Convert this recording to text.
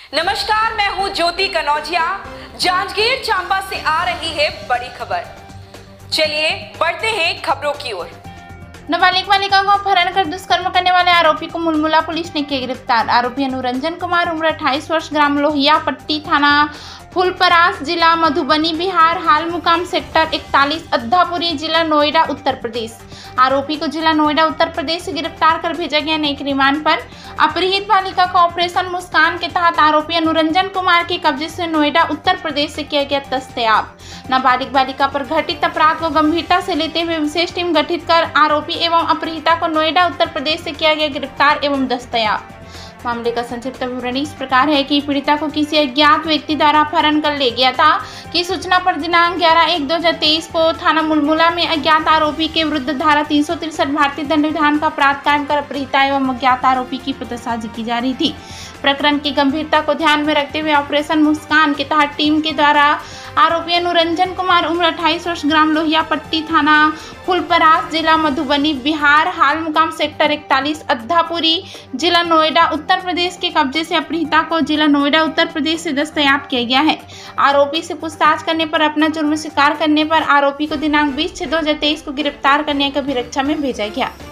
नमस्कार, मैं हूं ज्योति कनौजिया। जांजगीर चांबा से आ रही है बड़ी खबर। चलिए बढ़ते हैं खबरों की ओर। नाबालिग बालिका को अपहरण कर दुष्कर्म करने वाले आरोपी को मुलमुला पुलिस ने किया गिरफ्तार। आरोपी अनुरंजन कुमार उम्र 28 वर्ष, ग्राम लोहिया पट्टी, थाना फुलपरास, जिला मधुबनी, बिहार, हाल मुकाम सेक्टर 41, अद्धापुरी, जिला नोएडा, उत्तर प्रदेश। आरोपी को जिला नोएडा, उत्तर प्रदेश से गिरफ्तार कर भेजा गया न्यायिक रिमांड पर। अपहृत बालिका को ऑपरेशन मुस्कान के तहत आरोपी अनुरंजन कुमार के कब्जे से नोएडा, उत्तर प्रदेश से किया गया दस्तयाब। नाबालिग बालिका पर घटित अपराध को गंभीरता से लेते हुए विशेष टीम गठित कर आरोपी एवं अपहृता को नोएडा, उत्तर प्रदेश से किया गया गिरफ्तार एवं दस्तयाब। मामले का संक्षिप्त विवरण इस प्रकार है कि पीड़िता को किसी अज्ञात व्यक्ति द्वारा अपहरण कर ले गया था कि सूचना पर दिनांक 11/1/2023 को थाना मुलमुला में अज्ञात आरोपी के विरुद्ध धारा 363 भारतीय दंड विधान का अपराध कायम कर अपहृता एवं अज्ञात आरोपी की पतासाजी की जा रही थी। प्रकरण की गंभीरता को ध्यान में रखते हुए ऑपरेशन मुस्कान के तहत टीम के द्वारा आरोपी अनुरंजन कुमार उम्र 28 वर्ष, ग्राम लोहिया पट्टी, थाना फुलपरास, जिला मधुबनी, बिहार, हाल मुकाम सेक्टर 41, अद्धापुरी, जिला नोएडा, उत्तर प्रदेश के कब्जे से अपहृता को जिला नोएडा, उत्तर प्रदेश से दस्तयाब किया गया है। आरोपी से पूछताछ करने पर अपना जुर्म स्वीकार करने पर आरोपी को दिनांक 20/6/2023 को गिरफ्तार करने की अभिरक्षा में भेजा गया।